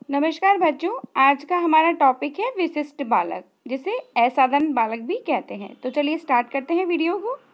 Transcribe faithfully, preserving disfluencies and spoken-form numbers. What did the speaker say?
नमस्कार बच्चों, आज का हमारा टॉपिक है विशिष्ट बालक, जिसे असाधारण बालक भी कहते हैं। तो चलिए स्टार्ट करते हैं वीडियो को।